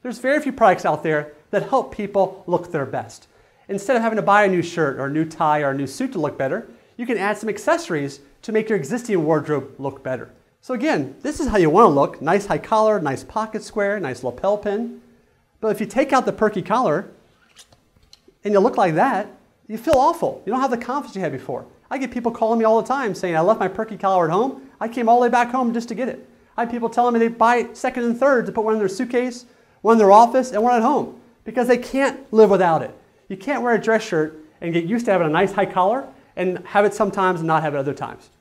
There's very few products out there that help people look their best. Instead of having to buy a new shirt or a new tie or a new suit to look better, you can add some accessories to make your existing wardrobe look better. So again, this is how you want to look. Nice high collar, nice pocket square, nice lapel pin. But if you take out the Perky collar and you look like that, you feel awful. You don't have the confidence you had before. I get people calling me all the time saying, I left my Perky collar at home. I came all the way back home just to get it. I have people telling me they buy second and third to put one in their suitcase, one in their office, and one at home because they can't live without it. You can't wear a dress shirt and get used to having a nice high collar and have it sometimes and not have it other times.